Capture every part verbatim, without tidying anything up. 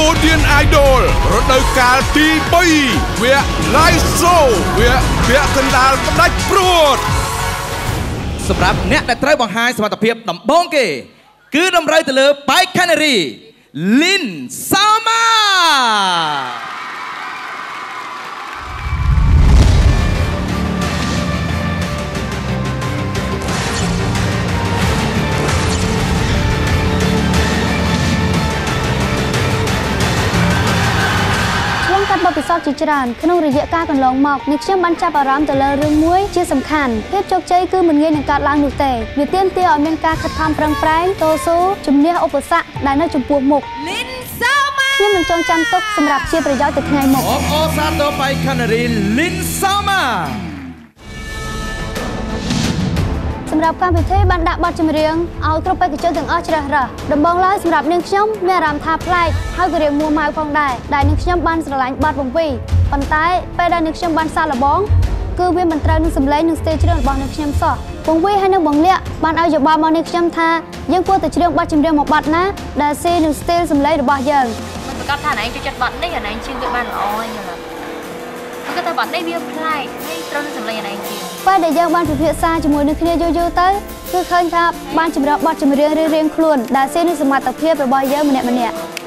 Cambodian Idol រដូវកាលទីបី វគ្គ Live Show វគ្គពាក់កណ្ដាលផ្ដាច់ព្រួតសម្រាប់អ្នកដែលត្រូវបង្ហាញសមត្ថភាពដំបូងគេគឺតម្រូវទៅលើ Bike Canary Lin Samaบทพิสูจน์จิตรานขนมระยะการกันลองหมอกในเชื่อมบรรจับอารมณ์แต่ละเรื่องมวยเชื่อสำคัญเทพโชคใจคือมันเงี้ยในการล้างหนุเตะวิเตียนเตี้ยอเมริกาขัดทำปรังแปรงโตซูจุ่มเลี้ยอุปสรรคได้ในจุ่มปวกหมกลินซามาเนี่ยมันจงจำตกสำหรับเชียร์ประโยชน์ติดไงหมกออซาโตไปคานารีลินซามาสำหรับการพิธีบรรดาบัตรจำเรียงเอาตรงไปกระเจิดถึงอ้อชระระดำบองไล่สำหรับหนึ่งช่องแม่รำทาพลายให้กระเรียงมัวไม้ฟองได้ได้หนึ่งช่องบันสลายบัตรบงวีปันท้ายไปได้หนึ่งช่องบันซาละบ้องคือเวียนบันเตอร์หนึ่งสำเร็จหนึ่งสเตจเรื่องบอลหนึ่งช่องสอบวงวีให้หนึ่งบองเลี้ยบันเอาจากบอลมาหนึ่งช่องท่ายังกลัวแต่เรื่องบัตรจำเรียงหมกบัตรนะได้ซีหนึ่งสเตจสำเร็จบอลยังมันประกอบท่าไหนจะจัดบัตรได้อย่างไรชื่อเกิดบ้านอ้อยอย่างไรมันก็จะบัตรได้เบี้ยพลายให้ตรงสำเร็จอย่างไรจริงไปได้ยังบ้านผิวเพียซาจมูกนึกเนี่ยโยๆเต้คือเคยครับบ้านจำเรียงบัตรจำเรียงเรียงคล้วนได้ซีหนึ่งสมัติตะเพียบไปบอลเยอะมันเนี่ยมันเนี่ย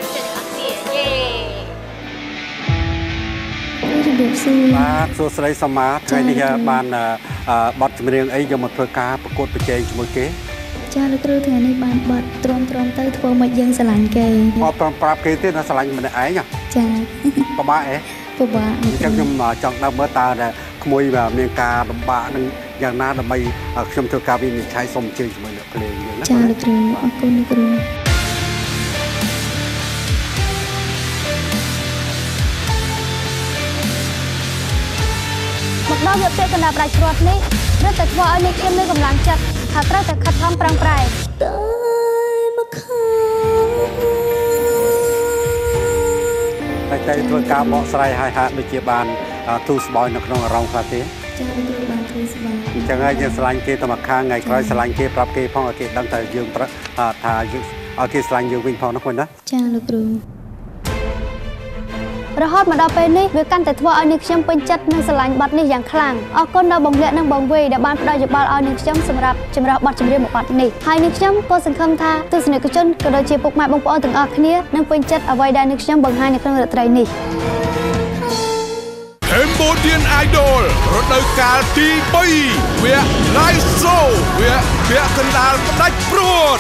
បាទសួស្តីសមាថ្ងៃនេះបានបទចម្រៀងអីយកមកធ្វើការប្រកួតប្រជែងជាមួយគេចាលោកគ្រូថ្ងៃនេះបានបទទ្រាំទ្រាំទៅធ្វើមកយើងស្រឡាញ់គេអត់ប្រាប់គេទេថាស្រឡាញ់ម្នាក់ឯងចាពិបាកអេពិបាកអញ្ចឹងខ្ញុំចង់ដឹងមើលតើក្មួយមានការលំបាកនឹងយ៉ាងណាដើម្បីខ្ញុំធ្វើការវិនិច្ឆ័យសូមអញ្ជើញជាមួយអ្នកភ្លេងណាចាលោកគ្រូអរគុណលោកគ្រូមកដល់យកពាក្យកណ្ដាលប្រាច់ព្រាត់នេះរត់តែធ្វើឲ្យនេះខ្ញុំមានកម្លាំងចិត្តថាត្រូវតែខិតខំប្រឹងប្រែងតែមកខាតែតែធ្វើការបកស្រាយឲ្យហាក់ដូចជាបានទូស្បយនៅក្នុងអារម្មណ៍ខ្លះទេចា៎គ្រូបានទូស្បយអញ្ចឹងហើយយើងស្រឡាញ់គេទៅមកខាងថ្ងៃក្រោយស្រឡាញ់គេប្រាប់គេផងឲ្យគេដឹងតែយើងថាយើងឲ្យគេស្រឡាញ់យើងវិញផងណាគាត់ណាចា៎លោកគ្រូរហូតមកដល់ពេលនេះវាកាន់តែធ្វើឲ្យនាងខ្ញុំពេញចិត្តនិងស្រឡាញ់បទនេះយ៉ាងខ្លាំងអរគុណដល់បងលាក់និងបងវីដែលបានផ្ដល់យោបល់ឲ្យនាងខ្ញុំសម្រាប់ចម្រើសបទចម្រៀងមួយបទនេះហើយនាងខ្ញុំក៏សង្ឃឹមថាទស្សនិកជនក៏ដូចជាពុកម៉ែបងប្អូនទាំងអស់គ្នានឹងពេញចិត្តអ្វីដែលនាងខ្ញុំបង្ហាញនៅក្នុងរាត្រីនេះ Cambodian Idol រដូវកាលទីបី វគ្គ Live Show វគ្គពាក់កណ្ដាលផ្ដាច់ព្រួត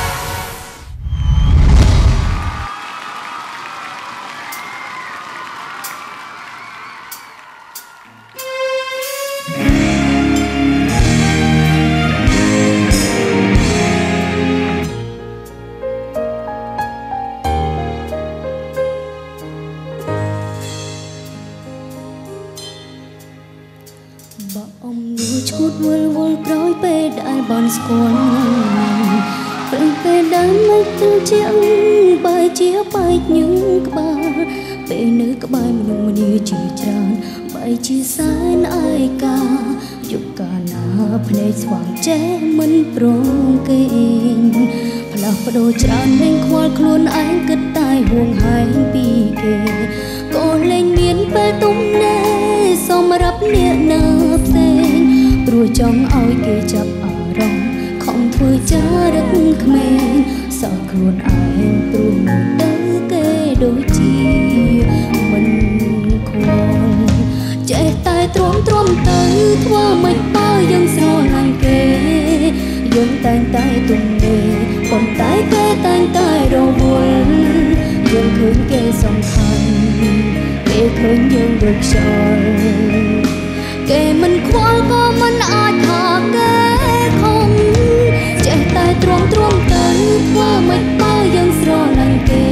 ស្គាល់ពេលពេលដើមមិនទៅជាបាយជាបាយញឹងក្បាលពេលនៅក្បែរមនុស្សម្នាជាច្រើនបាយជាសែនអាយកាយុគកាលណាភ្នែកស្វាងចេះមិនព្រមគេផ្លាស់ប្ដូរច្រើនលែងខ្វល់ខ្លួនឯងគិតតែហួងហែងពីគេក៏លែងមានពេលទំនេរសម្រាប់អ្នកណាផ្សេងព្រោះចង់ឲ្យគេចាប់ខំធ្វើចារឹកក្មេងសោះខ្លួនឯងព្រោះទៅគេដូចជាមិនខ្វល់ចេះតែទ្រាំទ្រាំទៅធ្វើមិនបើយើងស្រឡាញ់គេយើងតែងតែទំនេរប៉ុន្តែគេតែងតែរវល់យើងឃើញគេសំខាន់គេឃើញយើងដូចខ្យល់គេមិនខ្វល់ក៏មិនអាចថាគេខំចេះតែទ្រាំទ្រាំទៅធ្វើមិនបើយើងស្រឡាញ់គេ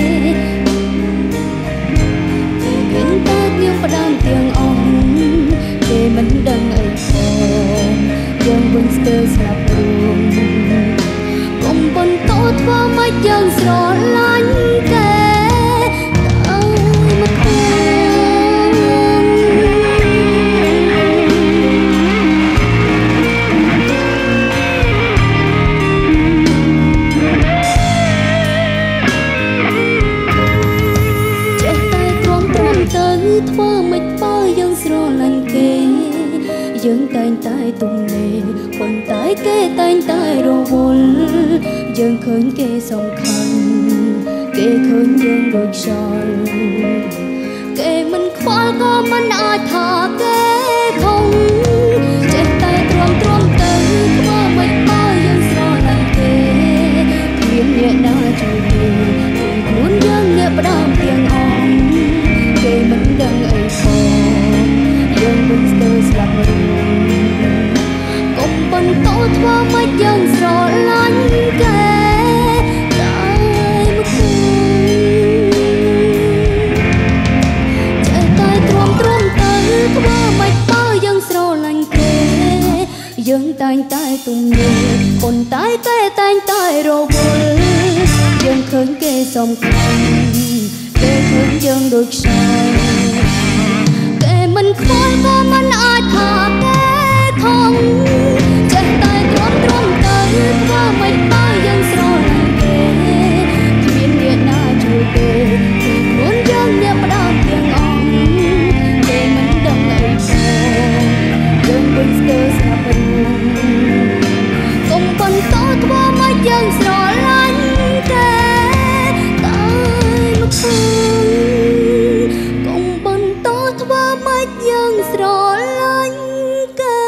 គេឃើញតែយើងផ្ដាំទាំងអស់គេមិនដឹងអីផងយើងវិញស្ទើរស្លាប់រួមកុំបន្តធ្វើមិនយើងស្រឡាញ់គេតើមកធ្វើមិនបើយើងស្រឡាញ់គេយើងតែងតែទំនេរប៉ុន្តែគេតែងតែរវល់យើងឃើញគេសំខាន់គេឃើញយើងដូចខ្យល់គេមិនខ្វល់ក៏មិនអាចថាគេខំចេះតែទ្រាំទ្រាំទៅធ្វើមិនបើយើងស្រឡាញ់គេគ្មានអ្នកណាជួយទេខ្លួនយើងអ្នកផ្ដើមទាំងអស់គេមិនដឹងអីផងយើងមិនស្ទើរស្លាប់រួយកុំបន្តធ្វើមិនយើងស្រឡាញ់គេតែមកគូចេះតែទ្រាំទ្រាំទៅធ្វើមិនបើយើងស្រឡាញ់គេយើងតែងតែទំនេរប៉ុន្តែគេតែងតែរវល់យើងឃើញគេសំខាន់គេឃើញយើងដូចខ្យល់គេមិនខ្វល់ក៏មិនអាចថាគេខំចេះតែទ្រាំទ្រាំទៅធ្វើមិនបើយើងស្រឡាញ់គេគ្មានអ្នកណាជួយទេគឺខ្លួនយើងអ្នកផ្ដើមទាំងអស់គេមិនដឹងអីផងយើងមិនស្ទើរស្លាប់រួយកុំបន្តធ្វើមិនយើងស្រឡាញ់គេតែមកឃើញកុំបន្តធ្វើមិនយើងស្រឡាញ់គេ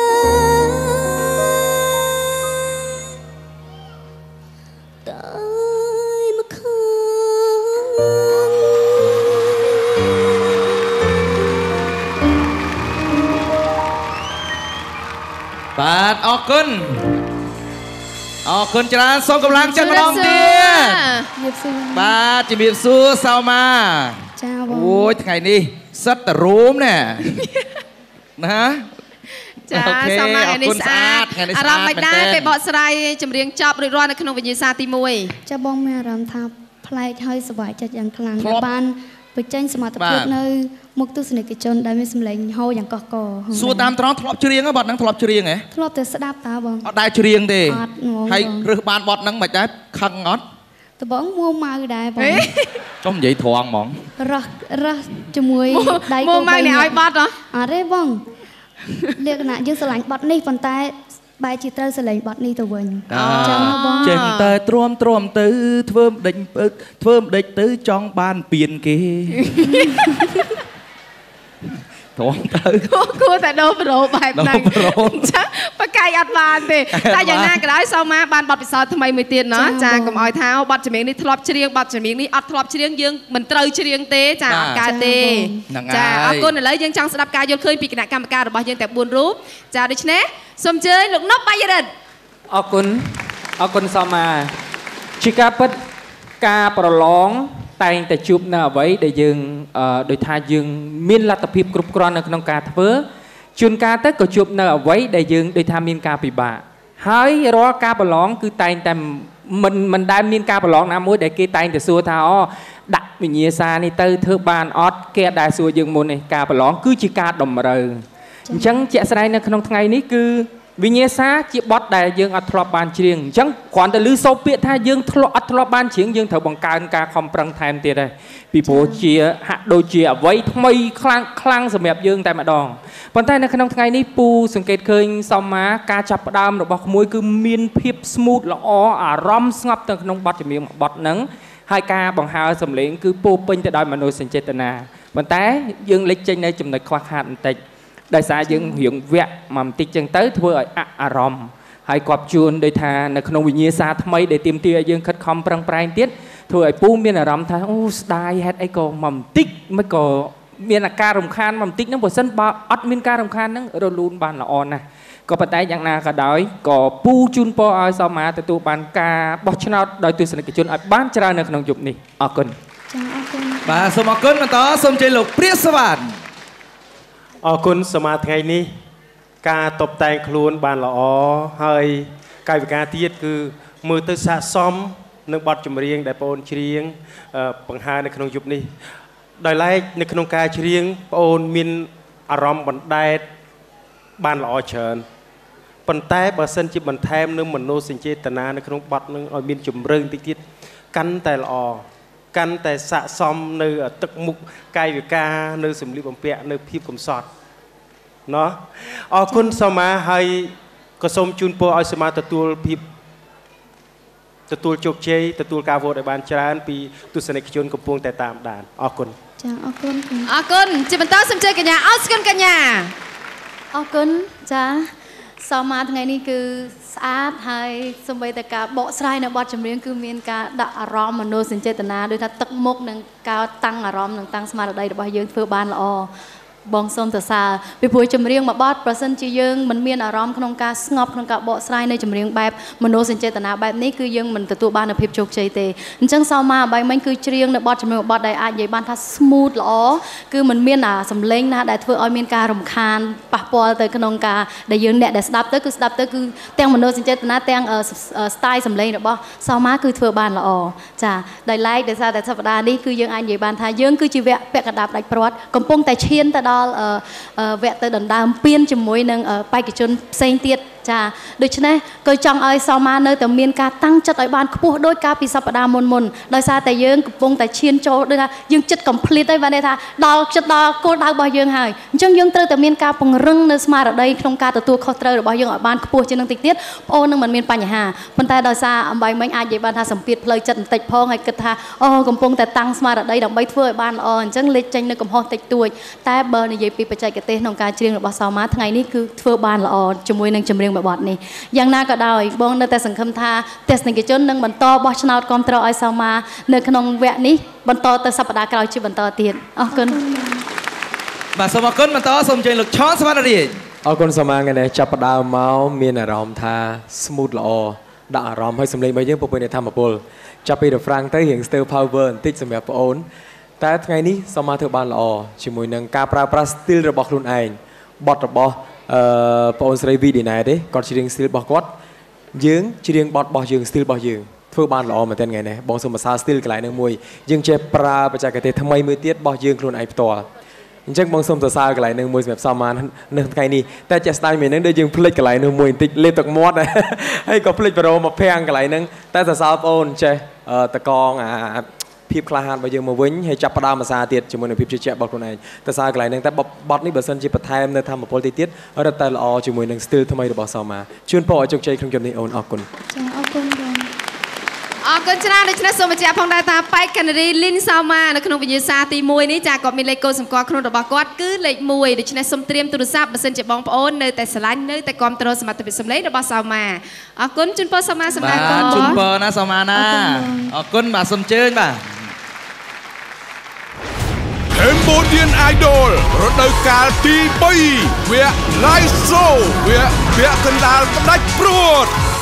តែមកឃើញបាទអរគុណអរគុណច្រើនសូមកម្លាំងចិត្តម្ដងទៀតបាទជំរាបសួរសៅម៉ាចាបងអូយថ្ងៃនេះសិតតែរោមណែណាចាសៅម៉ាថ្ងៃនេះស្អាតអារម្មណ៍មិនដែរពេលបកស្រាយចម្រៀងចប់រួចរាល់នៅក្នុងវិញ្ញាសាទីមួយចាបងមានអារម្មណ៍ថាប្លែកហើយសប្បាយចិត្តយ៉ាងខ្លាំងបានបញ្ចេញសមត្ថភាពនៅមុខទស្សនិកជនដែលមានសម្លេងហូរយ៉ាងកកកសួរតាមត្រង់ធ្លាប់ច្រៀងបទហ្នឹងធ្លាប់ច្រៀងហ៎ធ្លាប់តែស្ដាប់តើបងអត់ដែរច្រៀងទេហើយរើសបានបទហ្នឹងមិនដែរខឹងអត់តបងមួម៉ៅដែរបងចុះនិយាយត្រង់ហ្មងរះរះជាមួយដៃគូម៉ៅនេះឲ្យបទហ៎អត់ទេបងលក្ខណៈយើងស្រឡាញ់បទនេះប៉ុន្តែបែរជាត្រូវស្រឡាញ់បទនេះទៅវិញចឹងបងចេះតែទ្រាំទ្រាំទៅធ្វើម្ដេចធ្វើម្ដេចទៅចង់បានពៀនគេទ្រាំទៅគួរតែដូរប្រូបែបហ្នឹងចាបកាយអត់បានទេតែយ៉ាងណាក៏ដោយសៅម៉ាបានបទពិសោធន៍ថ្មីមួយទៀតណាចាកុំឲ្យថាបទចម្រៀងនេះធ្លាប់ច្រៀងបទចម្រៀងនេះអត់ធ្លាប់ច្រៀងយើងមិនត្រូវច្រៀងទេចាអត់កើតទេចាអរគុណឥឡូវយើងចង់ស្ដាប់ការយល់ឃើញពីគណៈកម្មការរបស់យើងទាំងបួនរូបចាដូច្នេះសូមអញ្ជើញលោកណប់បាយរិទ្ធអរគុណអរគុណសៅម៉ាជាការពិតការប្រឡងតែងតែជួបនៅអ្វីដែលយើងដោយថាយើងមានលទ្ធភាពគ្រប់គ្រាន់នៅក្នុងការធ្វើជួនកាលទៅក៏ជួបនៅអ្វីដែលយើងដោយថាមានការពិបាកហើយរាល់ការប្រឡងគឺតែងតែមិនមិនដែលមានការប្រឡងណាមួយដែលគេតែងតែសួរថាអូដាក់វិញ្ញាសានេះទៅធ្វើបានអត់គេដែលសួរយើងមុននេះការប្រឡងគឺជាការតម្រូវអញ្ចឹងជាក់ស្ដែងនៅក្នុងថ្ងៃនេះគឺវិញ្ញាសាជាបទដែលយើងអត់ធ្លាប់បានច្រៀងអញ្ចឹងគ្រាន់តែឮសូរពាក្យថាយើងធ្លាប់អត់ធ្លាប់បានច្រៀងយើងត្រូវបង្កើនការខំប្រឹងថែមទៀតដែរពីព្រោះជាហាក់ដូចជាអ្វីថ្មីខ្លាំងខ្លាំងសម្រាប់យើងតែម្ដងប៉ុន្តែនៅក្នុងថ្ងៃនេះពូសង្កេតឃើញសៅម៉ាការចាប់ផ្ដើមរបស់ក្មួយគឺមានភាព smooth ល្អអារម្មណ៍ស្ងប់ទៅក្នុងបទចម្រៀងបទហ្នឹងហើយការបង្ហើរសម្លេងគឺពោពេញទៅដោយមនោសញ្ចេតនាប៉ុន្តែយើងលេចចេញនៅចំណុចខ្វះខាតបន្តិចដោយសារយើងរៀងវាក់មកបន្តិចចឹងទៅធ្វើឲ្យអអារម្មណ៍ហើយគាត់ជួនដោយថានៅក្នុងវិញ្ញាសាថ្មីដែលទាមទារឲ្យយើងខិតខំប្រឹងប្រែងទៀតធ្វើឲ្យពូមានអារម្មណ៍ថាអូស្ដាយហេតុអីក៏មកបន្តិចមិនក៏មានអាការរំខានមកបន្តិចហ្នឹងបើសិនបើអត់មានការរំខានហ្នឹងរលូនបានល្អណាស់ក៏ប៉ុន្តែយ៉ាងណាក៏ដោយក៏ពូជូនពរឲ្យសៅម៉ាទទួលបានការបោះឆ្នោតដោយទស្សនិកជនឲ្យបានច្រើននៅក្នុងយប់នេះអរគុណចាអរគុណបាទសូមអរគុណបន្តសូមជ័យលោកព្រាសវណ្ណអរគុណសមាថ្ងៃនេះការតបតែងខ្លួនបានល្អហើយកាយវិការទៀតគឺមើលទៅស័ក្តិសមនឹងបទចម្រៀងដែលបងអូនច្រៀងបង្ហាញនៅក្នុងយប់នេះដោយឡែកនៅក្នុងការច្រៀងបងអូនមានអារម្មណ៍បណ្ដែតបានល្អច្រើនប៉ុន្តែបើសិនជាបន្ថែមនៅមនោសញ្ចេតនានៅក្នុងបទនឹងឲ្យមានជំរឿនតិចទៀតកាន់តែល្អកាន់តែស័ក្តិសមនៅទឹកមុខកាយវិការនៅសម្លៀកបំពាក់នៅភាពកំសត់ណោះអរគុណសូមាហើយក៏សូមជូនពរឲ្យសូមាទទួលភាពទទួលជោគជ័យទទួលការវោតឲ្យបានច្រើនពីទស្សនិកជនកំពុងតែតាមដានអរគុណចាអរគុណអរគុណជាបន្តសូមជើញកញ្ញាអរគុណកញ្ញាអរគុណចាសមាថ្ងៃនេះគឺស្អាតហើយសូម្បីតែការបកស្រាយនៅបទចម្រៀងគឺមានការដាក់អារម្មណ៍មនោសញ្ចេតនាដូចថាទឹកមុខនិងការតាំងអារម្មណ៍និងតាំងស្មារតីរបស់យើងធ្វើបានល្អបងសូមសរសើរពីព្រោះចម្រៀងមួយបទប្រសិនជាយើងមិនមានអារម្មណ៍ក្នុងការស្ងប់ក្នុងការបកស្រាយនៃចម្រៀងបែបមនោសញ្ចេតនាបែបនេះគឺយើងមិនទទួលបាននូវភាពជោគជ័យទេអញ្ចឹងសោមាអ្វីមិញគឺច្រៀងនៅបទចម្រៀងមួយបទដែលអាចនិយាយបានថា smooth ល្អគឺមិនមានអាសំឡេងណាដែលធ្វើឲ្យមានការរំខានប៉ះពាល់ទៅក្នុងការដែលយើងអ្នកដែលស្ដាប់ទៅគឺស្ដាប់ទៅគឺទាំងមនោសញ្ចេតនាទាំង style សំឡេងរបស់សោមាគឺធ្វើបានល្អចាដោយឡែកដោយសារតែសប្តាហ៍នេះគឺយើងអាចនិយាយបានថាយើងគឺជាវគ្គពាក់កណ្ដាប់ដាច់ព្រាត់កំពុងតែឈានទៅដល់វគ្គទៅដណ្ដើមពៀនជាមួយនឹងបេក្ខជនផ្សេងទៀតចាដូច្នេះក៏ចង់ឲ្យសោមានៅតែមានការតាំងចិត្តឲ្យបានខ្ពស់ដោយការពីសប្តាហ៍មុនមុនដោយសារតែយើងកំពុងតែឈានចូលដូចថាយើងចិត្ត complete ហើយបានន័យថាដល់ចិត្តដល់គោលដៅរបស់យើងហើយអញ្ចឹងយើងត្រូវតែមានការពង្រឹងនៅស្មារតីក្នុងការទទួលខុសត្រូវរបស់យើងឲ្យបានខ្ពស់ជាងនឹងតិចទៀតបងអូននឹងមិនមានបញ្ហាប៉ុន្តែដោយសារអំបីមិញអាចនិយាយបានថាសម្ពាធផ្លូវចិត្តបន្តិចផងហើយគិតថាអូកំពុងតែតាំងស្មារតីដើម្បីធ្វើឲ្យបានល្អអញ្ចឹងលេចចេញនៅកំហុសតិចតួចតែបើនិយាយពីបច្ចេកទេសក្នុងការច្រៀងរបស់សោមាថ្ងៃនេះគឺធ្វើបានល្អជាមួយនឹងចម្រៀងមួយបទនេះយ៉ាងណាក៏ដោយបងនៅតែសង្ឃឹមថាទស្សនិកជននឹងបន្តបោះឆ្នោតគាំទ្រឲ្យសោមានៅក្នុងវគ្គនេះបន្តទៅសប្តាហ៍ក្រោយជាបន្តទៀតអរគុណបាទសូមអរគុណបន្តសូមអញ្ជើញលោកឆនសវណ្ណរាជអរគុណសោមាថ្ងៃនេះចាប់ផ្ដើមមកមានអារម្មណ៍ថា smooth ល្អដាក់អារម្មណ៍ឲ្យសម្លេងរបស់យើងពពុះនៃធម្មពលចាប់ពី refrain ទៅរៀង stir power បន្តិចសម្រាប់បងអូនតែថ្ងៃនេះសោមាធ្វើបានល្អជាមួយនឹងការប្រើប្រាស់ style របស់ខ្លួនឯងបទរបស់អឺបងអូនស្រីវីឌីណែទេគាត់ច្រៀង style របស់គាត់យើងច្រៀងបទរបស់យើង style របស់យើងធ្វើបានល្អមែនទែនថ្ងៃនេះបងសូមសរសើរ style កន្លែងហ្នឹងមួយយើងចេះប្រើបច្ចេកទេសថ្មីមួយទៀតរបស់យើងខ្លួនឯងផ្ទាល់អញ្ចឹងបងសូមសរសើរកន្លែងហ្នឹងមួយសម្រាប់សោមានៅថ្ងៃនេះតែជាក់ស្ដែងមែនហ្នឹងដូចយើងភ្លេចកន្លែងហ្នឹងមួយបន្តិចលេបទឹកមាត់ហើយក៏ភ្លេចប្រូមកភាំងកន្លែងហ្នឹងតែសរសើរបងអូនចេះតកងអាភាពក្លាហានរបស់យើងមកវិញហើយចាប់ផ្ដើមភាសាទៀតជាមួយនឹងភាពជឿជាក់របស់ខ្លួនឯងតែសារកន្លែងហ្នឹងតែបទនេះបើសិនជាបន្ថែមនៅធម្មពលទីទៀតរត់តែល្អជាមួយនឹង style ថ្មីរបស់សោមាជូនពរឲ្យជោគជ័យក្នុងជំនាញអូនអរគុណចាអរគុណបងអរគុណច្រើនដូច្នេះសូមបញ្ជាក់ផងដែរថាបេក្ខនារីលីនសោមានៅក្នុងវិញ្ញាសាទីមួយនេះចាគាត់មានលេខកូដសម្គាល់ខ្លួនរបស់គាត់គឺលេខមួយដូច្នេះសូមត្រៀមទូរស័ព្ទបើសិនជាបងប្អូននៅតែស្រឡាញ់នៅតែគាំទ្រសមត្ថភាពសម្លេងរបស់សោមាអរគុណជូនពរសោមាសម្រាប់បងជូនពរណាសោមាណាអរគុណបាទសូមអញ្ជើញបាទ Cambodian Idol រដូវកាលទីបីវគ្គ Live Show វគ្គពាក់កណ្ដាលផ្ដាច់ព្រួត